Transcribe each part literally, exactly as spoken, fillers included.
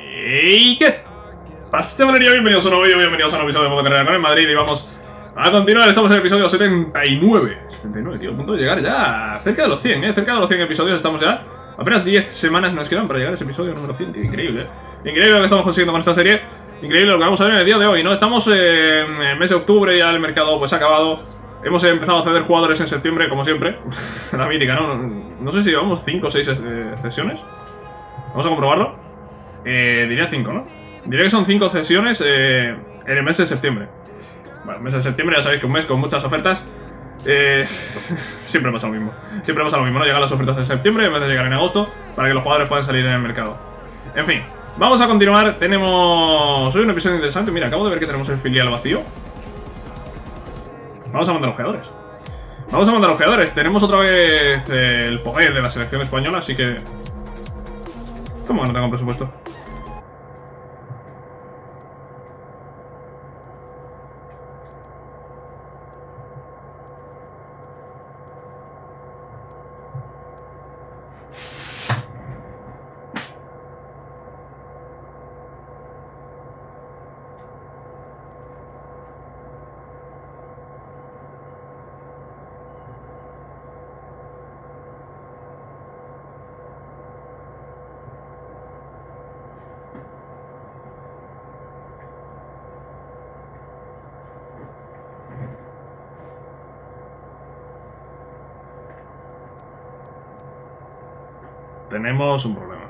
¿Y qué? Pase, Valeria, bienvenidos a un nuevo vídeo, bienvenidos a un nuevo episodio de Modo Carrera con el Madrid. Y vamos a continuar, estamos en el episodio setenta y nueve. setenta y nueve, tío, a punto de llegar ya cerca de los cien, eh, cerca de los cien episodios estamos ya. Apenas diez semanas nos quedan para llegar a ese episodio número cien, tío, increíble, eh. Increíble lo que estamos consiguiendo con esta serie. Increíble lo que vamos a ver en el día de hoy, ¿no? Estamos eh, en el mes de octubre, ya el mercado pues ha acabado. Hemos empezado a ceder jugadores en septiembre, como siempre. La mítica, ¿no? No sé si llevamos cinco o seis eh, cesiones. Vamos a comprobarlo. Eh, diría cinco, ¿no? Diría que son cinco cesiones eh, en el mes de septiembre. Bueno, el mes de septiembre ya sabéis que un mes con muchas ofertas. Eh, siempre pasa lo mismo. Siempre pasa lo mismo, ¿no? Llegan las ofertas en septiembre en vez de llegar en agosto para que los jugadores puedan salir en el mercado. En fin, vamos a continuar. Tenemos hoy un episodio interesante. Mira, acabo de ver que tenemos el filial vacío. Vamos a mandar ojeadores. Vamos a mandar ojeadores. Tenemos otra vez eh, el poder de la selección española, así que... ¿Cómo que no tengo presupuesto? Tenemos un problema.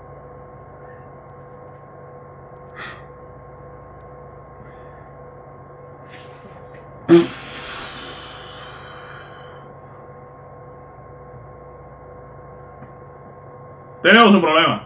Tenemos un problema.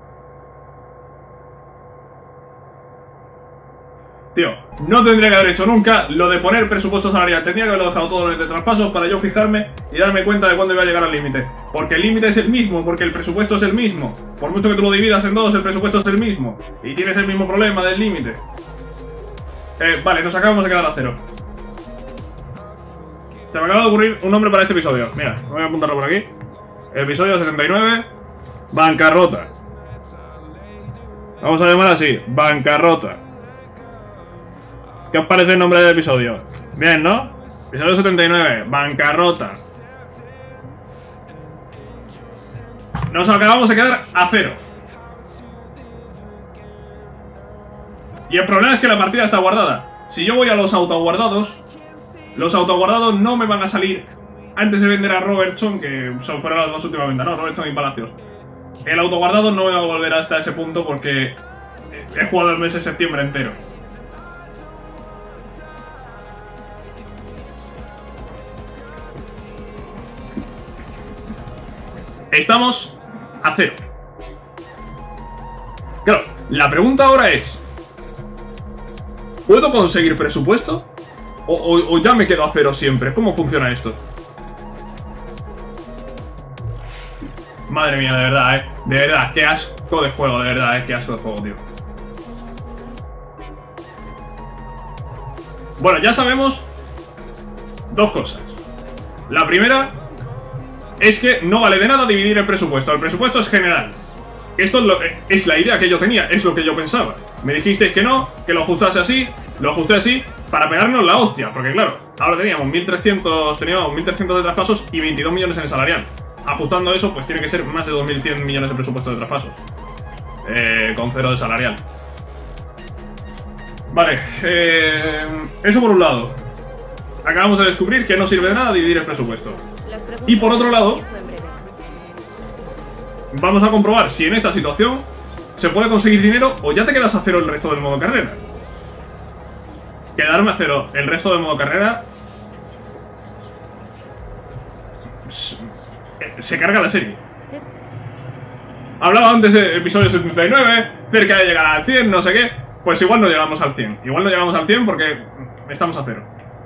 Tío, no tendría que haber hecho nunca lo de poner presupuesto salarial. Tendría que haberlo dejado todo en el de traspasos para yo fijarme y darme cuenta de cuándo iba a llegar al límite. Porque el límite es el mismo, porque el presupuesto es el mismo. Por mucho que tú lo dividas en dos, el presupuesto es el mismo. Y tienes el mismo problema del límite. Eh, vale, nos acabamos de quedar a cero. Se me acaba de ocurrir un nombre para este episodio. Mira, voy a apuntarlo por aquí. Episodio setenta y nueve. Bancarrota. Vamos a llamar así, bancarrota. ¿Qué os parece el nombre del episodio? Bien, ¿no? Episodio setenta y nueve, bancarrota. Nos acabamos de quedar a cero. Y el problema es que la partida está guardada. Si yo voy a los autoguardados, los autoguardados no me van a salir antes de vender a Robertson, que son fueron las dos últimas ventas, ¿no? Robertson y Palacios. El autoguardado no me va a volver hasta ese punto porque he jugado el mes de septiembre entero. Estamos a cero. Claro, la pregunta ahora es: ¿puedo conseguir presupuesto? O, o, o ya me quedo a cero siempre. ¿Cómo funciona esto? Madre mía, de verdad, eh. De verdad, qué asco de juego, de verdad, eh. Qué asco de juego, tío. Bueno, ya sabemos dos cosas. La primera es que no vale de nada dividir el presupuesto. El presupuesto es general. Esto es, lo, es la idea que yo tenía, es lo que yo pensaba. Me dijisteis que no, que lo ajustase así. Lo ajusté así para pegarnos la hostia. Porque claro, ahora teníamos mil trescientos, teníamos mil trescientos de traspasos y veintidós millones en el salarial. Ajustando eso, pues tiene que ser más de dos mil cien millones de presupuesto de traspasos. Eh, con cero de salarial. Vale, eh, eso por un lado. Acabamos de descubrir que no sirve de nada dividir el presupuesto. Y por otro lado, vamos a comprobar si en esta situación se puede conseguir dinero o ya te quedas a cero el resto del modo carrera. Quedarme a cero el resto del modo carrera se carga la serie. Hablaba antes del episodio setenta y nueve, cerca de llegar al cien, no sé qué. Pues igual no llegamos al cien. Igual no llegamos al cien porque estamos a cero.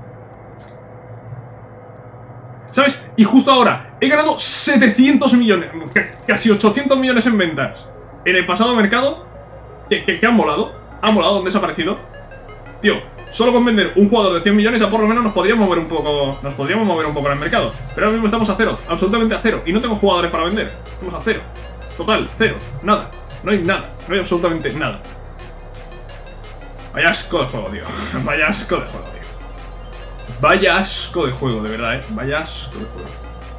¿Sabes? Y justo ahora he ganado setecientos millones, casi ochocientos millones en ventas en el pasado mercado. Que, que, que han volado. Han volado, han desaparecido. Tío, solo con vender un jugador de cien millones ya por lo menos nos podríamos mover un poco. Nos podríamos mover un poco en el mercado. Pero ahora mismo estamos a cero, absolutamente a cero. Y no tengo jugadores para vender. Estamos a cero. Total, cero, nada. No hay nada, no hay absolutamente nada. Vaya asco de juego, tío. Vaya asco de juego, tío. Vaya asco de juego, de verdad, eh. Vaya asco de juego.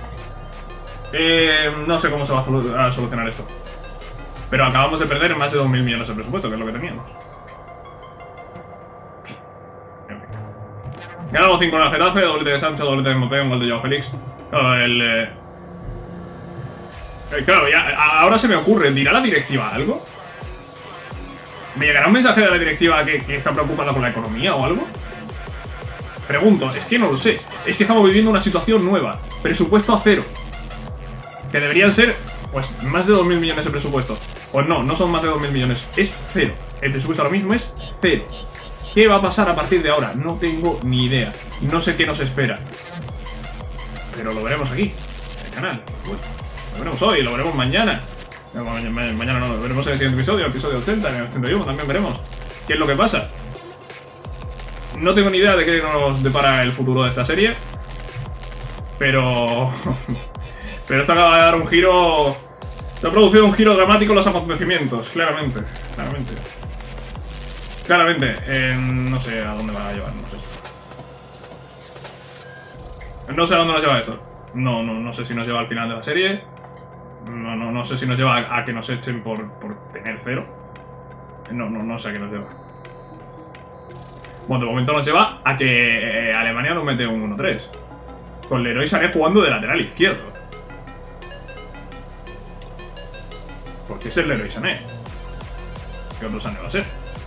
Eh, no sé cómo se va a, solu a solucionar esto. Pero acabamos de perder más de dos mil millones de presupuesto, que es lo que teníamos. En fin. Ganamos cinco en el Getafe, doblete de Sancho, doblete de Mbappé, un gol de Joao Félix. Claro, el... Eh... Eh, claro, ya, ahora se me ocurre, ¿dirá la directiva algo? ¿Me llegará un mensaje de la directiva que, que está preocupada por la economía o algo? Pregunto, es que no lo sé. Es que estamos viviendo una situación nueva. Presupuesto a cero. Que deberían ser, pues, más de dos mil millones de presupuesto. Pues no, no son más de dos mil millones. Es cero. El presupuesto ahora mismo es cero. ¿Qué va a pasar a partir de ahora? No tengo ni idea. No sé qué nos espera. Pero lo veremos aquí, en el canal. Bueno, lo veremos hoy, lo veremos mañana. No, ma ma mañana no, lo veremos en el siguiente episodio, el episodio ochenta, en el ochenta y uno también veremos qué es lo que pasa. No tengo ni idea de qué nos depara el futuro de esta serie. Pero... pero esto acaba de dar un giro... Se ha producido un giro dramático en los acontecimientos, claramente. Claramente. Claramente. Eh, no sé a dónde va a llevarnos esto. No sé a dónde nos lleva esto. No, no, no sé si nos lleva al final de la serie. No, no, no sé si nos lleva a, a que nos echen por, por tener cero. No, no, no sé a qué nos lleva. Bueno, de momento nos lleva a que eh, Alemania nos mete un uno tres. Con Leroy Sané jugando de lateral izquierdo. ¿Por qué es el Leroy Sané? ¿Qué otro Sané va a ser?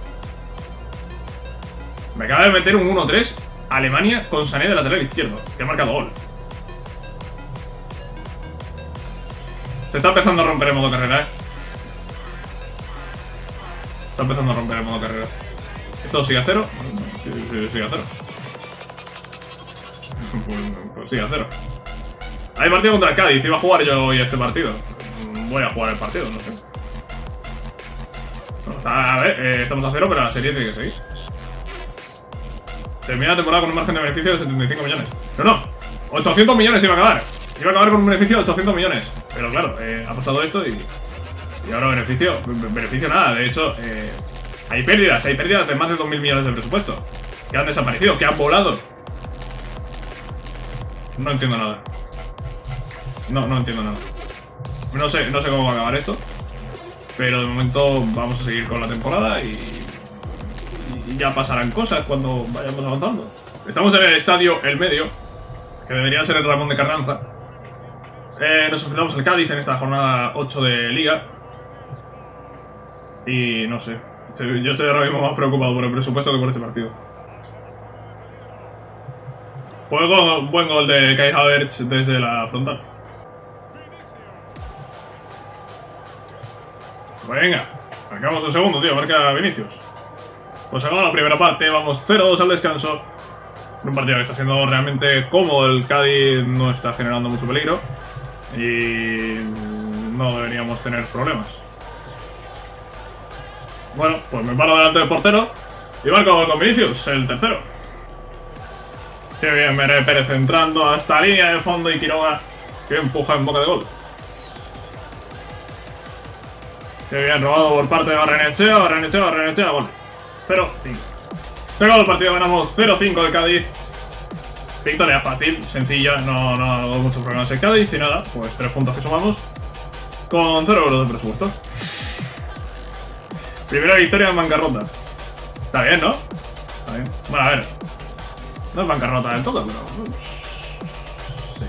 Me acaba de meter un uno tres Alemania con Sané de lateral izquierdo, que ha marcado gol. Se está empezando a romper el modo carrera, eh. Está empezando a romper el modo carrera. ¿Esto sigue a cero? Sí, sí, sigue a cero. Pues, pues sigue a cero. Hay partido contra el Cádiz. Iba a jugar yo hoy este partido. Voy a jugar el partido, no sé. No, está, a ver, eh, estamos a cero, pero la serie tiene que seguir. Termina la temporada con un margen de beneficio de setenta y cinco millones. No, no. ochocientos millones iba a acabar. Iba a acabar con un beneficio de ochocientos millones. Pero claro, eh, ha pasado esto y... Y ahora beneficio... Beneficio nada. De hecho, eh, hay pérdidas. Hay pérdidas de más de dos mil millones de presupuesto. Que han desaparecido, que han volado. No entiendo nada. No, no entiendo nada. No sé, no sé cómo va a acabar esto. Pero de momento vamos a seguir con la temporada y... Y ya pasarán cosas cuando vayamos avanzando. Estamos en el estadio El Medio, que debería ser el Ramón de Carranza. Eh, nos enfrentamos al Cádiz en esta jornada ocho de Liga. Y no sé. Yo estoy ahora mismo más preocupado por el presupuesto que por este partido. Juego, buen gol de Kai Havertz desde la frontal. Venga, marcamos un segundo, tío. Marca Vinicius. Pues acaba la primera parte. Vamos cero dos al descanso. Un partido que está siendo realmente cómodo. El Cádiz no está generando mucho peligro. Y no deberíamos tener problemas. Bueno, pues me paro delante del portero y marco con Vinicius, el tercero. Qué bien, Mere Pérez entrando a esta línea de fondo y Quiroga que empuja en boca de gol. Qué bien, robado por parte de Barrenechea, Barrenechea, Barrenechea, gol. cero cinco. Se acabó el partido, ganamos cero cinco del Cádiz. Victoria fácil, sencilla, no, no hago muchos problemas en Cádiz y nada, pues tres puntos que sumamos con cero euros de presupuesto. Primera victoria en bancarrota. Está bien, ¿no? Está bien. Bueno, a ver. No es bancarrota del todo, pero... Sí,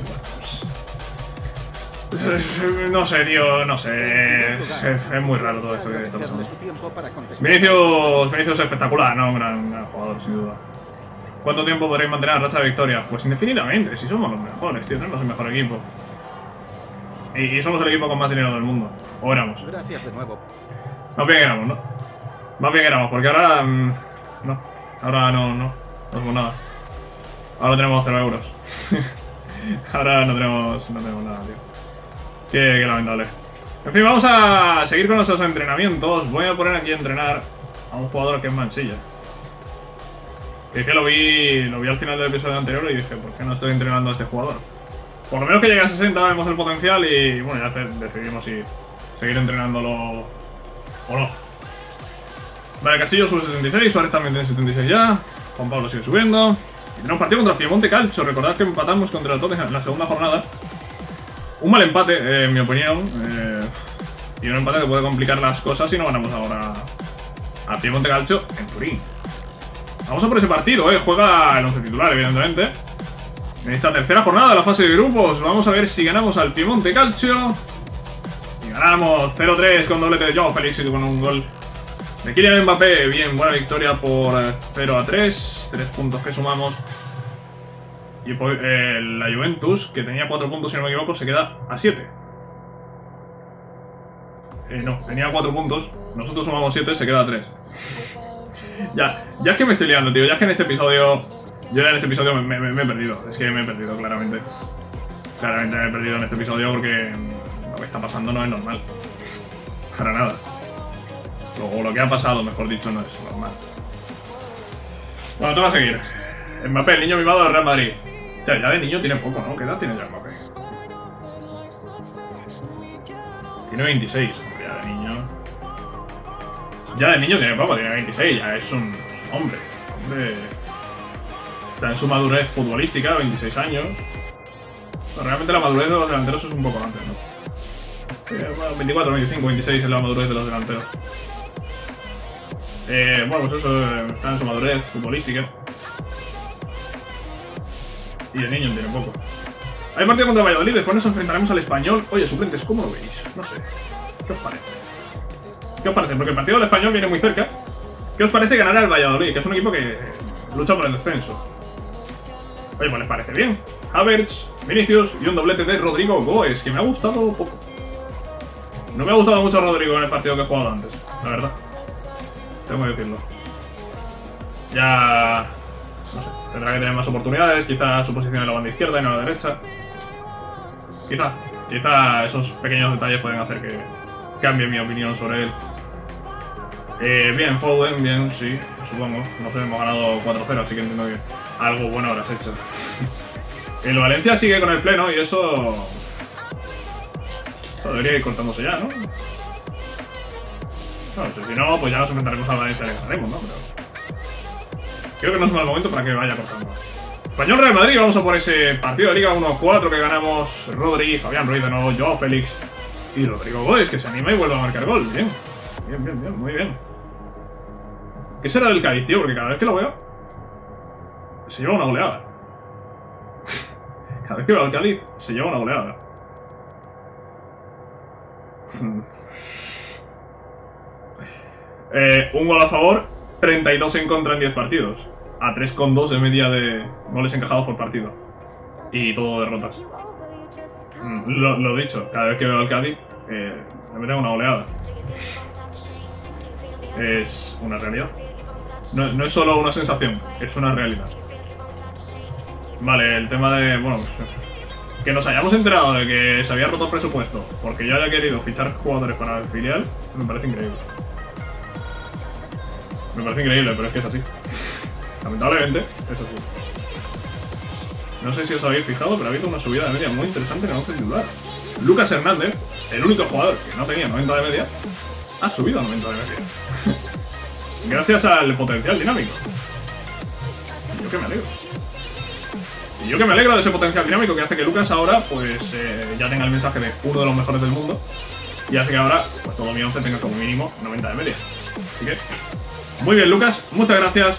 bueno, pues... No sé, tío, no sé. Es, es muy raro todo esto que está pasando. Vinicius, Vinicius es espectacular, ¿no? Un gran, gran jugador, sin duda. ¿Cuánto tiempo podréis mantener la racha de victorias? Pues indefinidamente, si somos los mejores, tío. Tenemos el mejor equipo. Y, y somos el equipo con más dinero del mundo. O éramos. Gracias de nuevo. Más bien éramos, ¿no? Más bien éramos, porque ahora... Mmm, no, ahora no, no, no tenemos nada. Ahora tenemos cero euros. Ahora no tenemos, no tenemos nada, tío. Qué, qué lamentable. En fin, vamos a seguir con nuestros entrenamientos. Voy a poner aquí a entrenar a un jugador que es Mansilla. Que es que lo vi, lo vi al final del episodio anterior y dije, ¿por qué no estoy entrenando a este jugador? Por lo menos que llegue a sesenta vemos el potencial y bueno, ya decidimos si seguir entrenándolo ¿O no? Vale, Castillo sube setenta y seis, Suárez también tiene setenta y seis ya. Juan Pablo sigue subiendo. Y tenemos partido contra Piemonte Calcio. Recordad que empatamos contra el Tottenham en la segunda jornada. Un mal empate, eh, en mi opinión. Eh, y un empate que puede complicar las cosas si no ganamos ahora a Piemonte Calcio en Turín. Vamos a por ese partido, eh. Juega el once titular, evidentemente. En esta tercera jornada de la fase de grupos. Vamos a ver si ganamos al Piemonte Calcio. Y ganamos cero tres con doblete de Joao Félix y con un gol de Kylian Mbappé. Bien, buena victoria por cero a tres. tres puntos que sumamos. Y eh, la Juventus, que tenía cuatro puntos si no me equivoco, se queda a siete. Eh, no, tenía cuatro puntos. Nosotros sumamos siete, se queda a tres. Ya, ya es que me estoy liando, tío. Ya es que en este episodio... Yo ya en este episodio me, me, me he perdido. Es que me he perdido, claramente. Claramente me he perdido en este episodio porque lo que está pasando no es normal. Para nada. O lo que ha pasado, mejor dicho, no es normal. Bueno, te va a seguir. Mbappé, el niño mimado del Real Madrid. O sea, ya de niño tiene poco, ¿no? ¿Qué edad tiene ya Mbappé? Tiene veintiséis, hombre, ya de niño. Ya de niño tiene poco, tiene veintiséis, ya es un, es un hombre. Hombre. Está en su madurez futbolística, veintiséis años. Pero realmente la madurez de los delanteros es un poco antes, ¿no? Eh, bueno, veinticuatro, veinticinco, veintiséis es la madurez de los delanteros. Eh, bueno, pues eso, está en su madurez futbolística. Y de niño tiene poco. Hay partido contra Valladolid, después nos enfrentaremos al Español. Oye, suplentes, ¿cómo lo veis? No sé. ¿Qué os parece? ¿Qué os parece? Porque el partido del Español viene muy cerca. ¿Qué os parece ganar al Valladolid? Que es un equipo que lucha por el descenso. Oye, pues les parece bien. Havertz, Vinicius y un doblete de Rodrigo Goes, que me ha gustado poco. No me ha gustado mucho Rodrigo en el partido que he jugado antes, la verdad. Tengo que decirlo. Ya... no sé, tendrá que tener más oportunidades. Quizá su posición en la banda izquierda y no en la derecha. Quizá, quizá esos pequeños detalles pueden hacer que cambie mi opinión sobre él. Eh, bien, Foden, bien, sí, supongo. No sé, hemos ganado cuatro cero, así que entiendo que algo bueno habrás hecho. El Valencia sigue con el pleno y eso... eso debería ir cortándose ya, ¿no? No sé, si no, pues ya nos enfrentaremos al Valencia y le ganaremos, ¿no? Pero... creo que no es un mal momento para que vaya cortando. Español Real Madrid, vamos a por ese partido de Liga uno cuatro que ganamos. Rodri, Fabián Ruiz de nuevo, Joao Félix y Rodrigo Goes, que se anima y vuelve a marcar gol. Bien, bien, bien, bien, muy bien. ¿Qué será del Cádiz, tío? Porque cada vez que lo veo se lleva una goleada. Cada vez que veo al Cádiz se lleva una goleada. eh, un gol a favor, treinta y dos en contra en diez partidos. A tres coma dos de media de goles encajados por partido. Y todo derrotas. Lo, lo dicho, cada vez que veo al Cádiz eh, me meten una goleada. Es una realidad. No, no es solo una sensación, es una realidad. Vale, el tema de... bueno, pues, que nos hayamos enterado de que se había roto el presupuesto porque yo haya querido fichar jugadores para el filial, me parece increíble. Me parece increíble, pero es que es así. Lamentablemente, es así. No sé si os habéis fijado, pero ha habido una subida de media muy interesante en el once titular. Lucas Hernández, el único jugador que no tenía noventa de media, ha subido a noventa de media. Gracias al potencial dinámico. Y yo que me alegro. Y yo que me alegro de ese potencial dinámico que hace que Lucas ahora pues eh, ya tenga el mensaje de uno de los mejores del mundo. Y hace que ahora pues todo mi once tenga como mínimo noventa de media. Así que, muy bien Lucas, muchas gracias.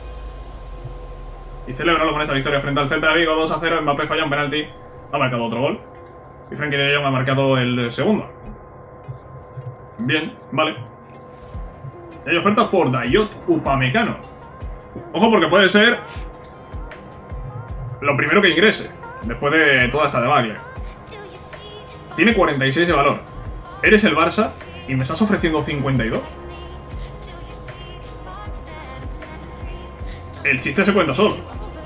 Y celebrarlo con esta victoria frente al Celta de Vigo, dos a cero. Mbappé falla un penalti, ha marcado otro gol. Y Frenkie de Jong ha marcado el segundo. Bien, vale. Y hay ofertas por Dayot Upamecano. Ojo, porque puede ser lo primero que ingrese después de toda esta debacle. Tiene cuarenta y seis de valor. Eres el Barça y me estás ofreciendo cincuenta y dos. El chiste se cuenta solo.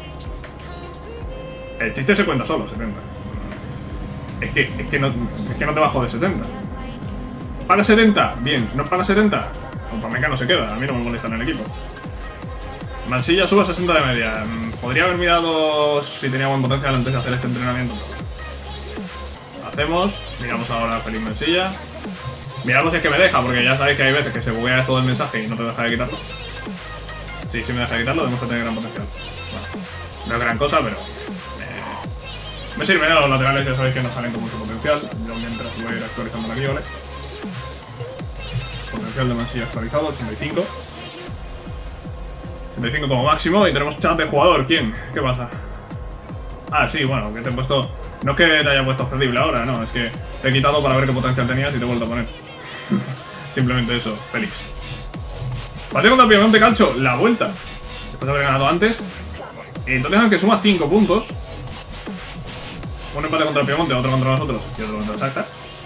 El chiste se cuenta solo, setenta. Es que, es que, no, es que no te bajo de setenta. ¿Paga setenta? Bien. ¿No paga setenta? Upamecano se queda. A mí no me molesta en el equipo. Mansilla sube a sesenta de media. Podría haber mirado si tenía buen potencial antes de hacer este entrenamiento. Hacemos. Miramos ahora a Felipe Mansilla. Miramos si es que me deja, porque ya sabéis que hay veces que se buguea todo el mensaje y no te deja de quitarlo. Sí, sí me deja de quitarlo, demuestra tener gran potencial. Bueno, no es gran cosa, pero... Eh, me sirven los laterales, ya sabéis que no salen con mucho potencial. Yo mientras voy a ir actualizando aquí, ¿vale? Potencial de mansilla actualizado, ochenta y cinco. ochenta y cinco como máximo y tenemos chat de jugador. ¿Quién? ¿Qué pasa? Ah, sí, bueno, que te he puesto... No es que te haya puesto Fedible ahora, no, es que te he quitado para ver qué potencial tenías y te he vuelto a poner. Simplemente eso, Félix. Partido contra el Piemonte Calcio, la vuelta. Después de haber ganado antes. Entonces, aunque suma cinco puntos. Un empate contra el Piemonte, otro contra nosotros y otro contra el Shakhtar.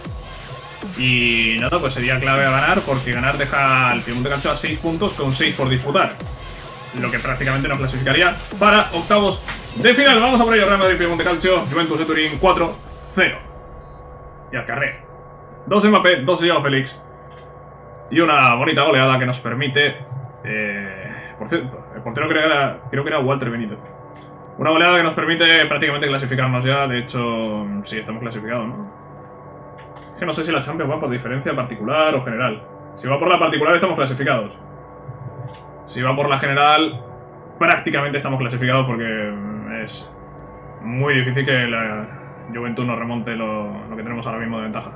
Y nada, pues sería clave a ganar, porque ganar deja al Piemonte Calcio a seis puntos con seis por disputar. Lo que prácticamente nos clasificaría para octavos de final. Vamos a por ello, Real Madrid, Piemonte Calcio, Juventus de Turín cuatro cero. Y al carré. Dos Mbappé, dos Joao Félix. Y una bonita goleada que nos permite... Eh, por cierto, el portero creo que, era, creo que era Walter Benítez. Una goleada que nos permite prácticamente clasificarnos ya. De hecho, sí, estamos clasificados, ¿no? Es que no sé si la Champions va por diferencia particular o general. Si va por la particular estamos clasificados. Si va por la general, prácticamente estamos clasificados porque es muy difícil que la Juventus nos remonte lo, lo que tenemos ahora mismo de ventaja.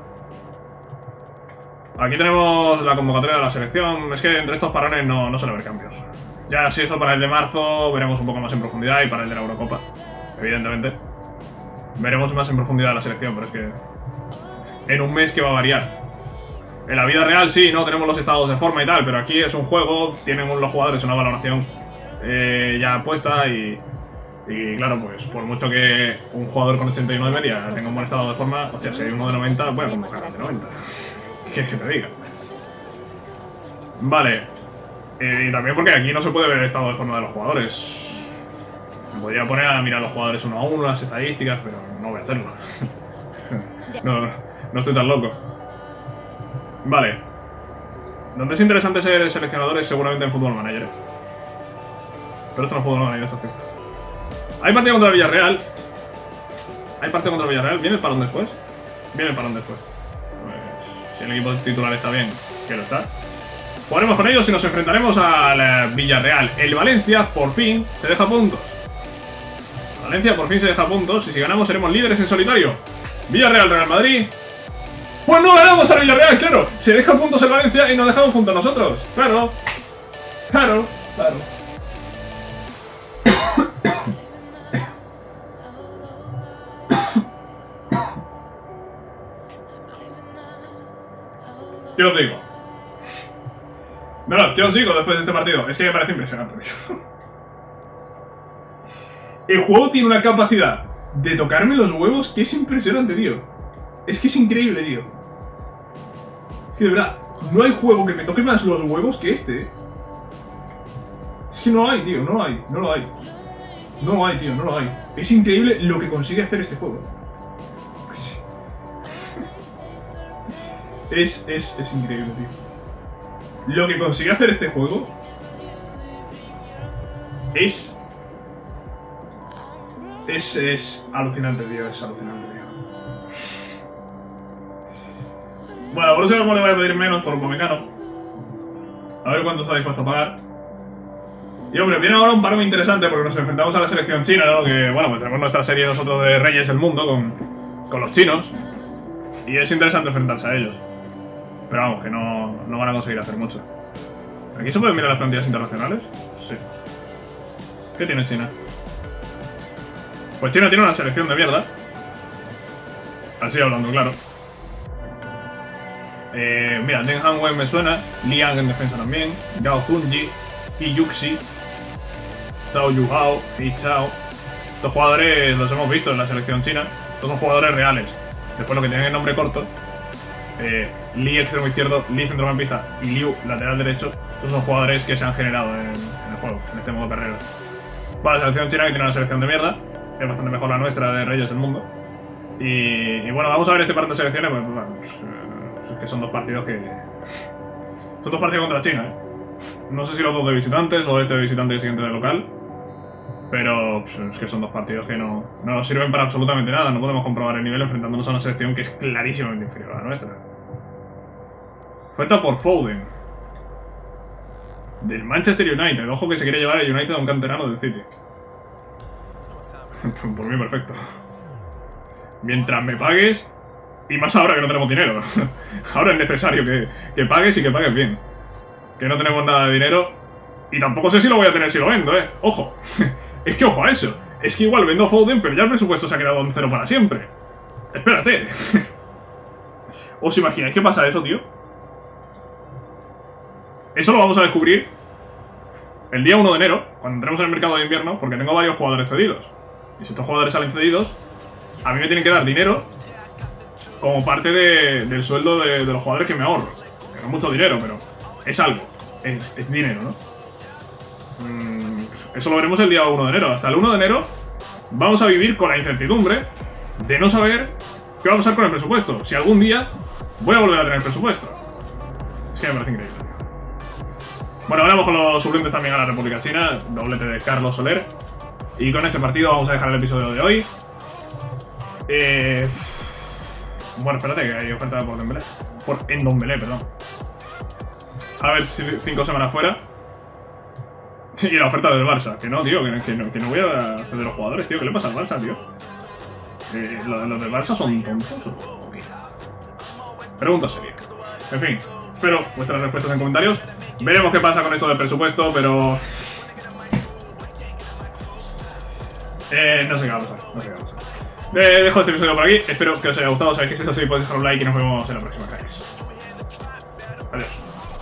Aquí tenemos la convocatoria de la selección. Es que entre estos parones no, no suele haber cambios. Ya si eso para el de marzo veremos un poco más en profundidad, y para el de la Eurocopa, evidentemente. Veremos más en profundidad la selección, pero es que en un mes que va a variar. En la vida real sí, no tenemos los estados de forma y tal, pero aquí es un juego, tienen los jugadores una valoración eh, ya puesta y, y claro, pues por mucho que un jugador con ochenta y nueve media tenga un buen estado de forma, hostia, si hay uno de noventa, voy a convocar de noventa. ¿Qué es que te diga? Vale. Eh, y también porque aquí no se puede ver el estado de forma de los jugadores. Me podría poner a mirar a los jugadores uno a uno, las estadísticas, pero no voy a hacerlo. no, no estoy tan loco. Vale. Donde es interesante ser seleccionador es seguramente en Football Manager. ¿eh? Pero esto no es Football Manager, esto sí. Hay partido contra el Villarreal. Hay partido contra el Villarreal. ¿Viene el parón después? Viene el parón después. Pues, si el equipo titular está bien, que lo está. Jugaremos con ellos y nos enfrentaremos al Villarreal. El Valencia, por fin, se deja puntos. Valencia, por fin, se deja puntos. Y si ganamos, seremos líderes en solitario. Villarreal, Real Madrid. Pues no ganamos al Villarreal, claro. Se deja puntos el Valencia y nos dejamos puntos nosotros. Claro. Claro, claro. ¿Qué os digo? No, no, ¿qué os digo después de este partido? Es que me parece impresionante, tío. El juego tiene una capacidad de tocarme los huevos que es impresionante, tío. Es que es increíble, tío. Es que de verdad, no hay juego que me toque más los huevos que este, ¿eh? Es que no hay, tío, no lo hay, no lo hay. No lo hay, tío, no lo hay. Es increíble lo que consigue hacer este juego. Es, es, es increíble, tío. Lo que consigue hacer este juego es... Es, es alucinante, tío, es alucinante, tío. Bueno, por eso mismo le voy a pedir menos por Upamecano. A ver cuánto está dispuesto a pagar. Y hombre, viene ahora un paro muy interesante porque nos enfrentamos a la selección china, ¿no? Que, bueno, pues tenemos nuestra serie nosotros de Reyes del Mundo con, con los chinos. Y es interesante enfrentarse a ellos. Pero vamos, que no, no van a conseguir hacer mucho. ¿Aquí se pueden mirar las plantillas internacionales? Sí. ¿Qué tiene China? Pues China tiene una selección de mierda. Así hablando, claro. Eh, mira, Deng Hanwen me suena. Liang en defensa también. Gao Zunji. Y Yuxi. Zhao Yuhao. Y Chao. Estos jugadores los hemos visto en la selección china. Estos son jugadores reales. Después lo que tienen el nombre corto. Eh, Li extremo izquierdo, Li centrocampista y Liu lateral derecho. Estos son jugadores que se han generado en, en el juego, en este modo carrera. Bueno, la selección china que tiene una selección de mierda. Es bastante mejor la nuestra de Reyes del Mundo. Y, y bueno, vamos a ver este par de selecciones. Pues, bueno, pues, pues, es que son dos partidos que... Son dos partidos contra China, ¿eh? No sé si los dos de visitantes o este de visitante y el siguiente de local. Pero pues, es que son dos partidos que no, no nos sirven para absolutamente nada. No podemos comprobar el nivel enfrentándonos a una selección que es clarísimamente inferior a la nuestra. Oferta por Foden. Del Manchester United. Ojo que se quiere llevar el United a un canterano del City. Por mí perfecto. Mientras me pagues. Y más ahora que no tenemos dinero. Ahora es necesario que, que pagues y que pagues bien. Que no tenemos nada de dinero. Y tampoco sé si lo voy a tener si lo vendo, eh. Ojo. Es que ojo a eso. Es que igual vendo Foden, pero ya el presupuesto se ha quedado en cero para siempre. Espérate. ¿Os imagináis qué pasa eso, tío? Eso lo vamos a descubrir el día uno de enero, cuando entremos en el mercado de invierno, porque tengo varios jugadores cedidos. Y si estos jugadores salen cedidos, a mí me tienen que dar dinero como parte de, del sueldo de, de los jugadores que me ahorro. Que no es mucho dinero, pero es algo. Es, es dinero, ¿no? Mm, eso lo veremos el día uno de enero. Hasta el uno de enero vamos a vivir con la incertidumbre de no saber qué va a pasar con el presupuesto. Si algún día voy a volver a tener presupuesto. Es que me parece increíble. Bueno, ahora vamos con los suplentes también a la República China. Doblete de Carlos Soler. Y con este partido vamos a dejar el episodio de hoy. Eh... Bueno, espérate, que hay oferta por Dembélé. Por Ndombele, perdón. A ver si cinco semanas fuera. Y la oferta del Barça. Que no, tío, que, que, no, que no voy a hacer de los jugadores, tío. ¿Qué le pasa al Barça, tío? Eh, ¿Los, los del Barça son tontos o qué? Pregunta seria. En fin, espero vuestras respuestas en comentarios. Veremos qué pasa con esto del presupuesto, pero... Eh, no sé qué va a pasar, no sé qué va a pasar. Eh, dejo este episodio por aquí, espero que os haya gustado. Sabéis que si es así podéis dejar un like y nos vemos en la próxima. Adiós.